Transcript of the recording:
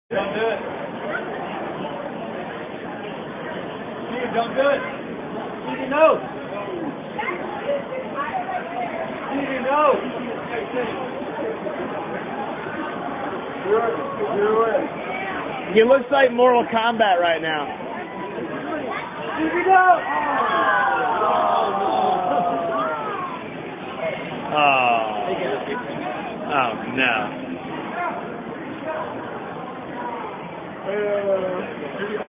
Don't do it. Dude, don't do it. Eat your nose. Eat your nose. It looks like Mortal Kombat right now. Eat your nose. Oh no.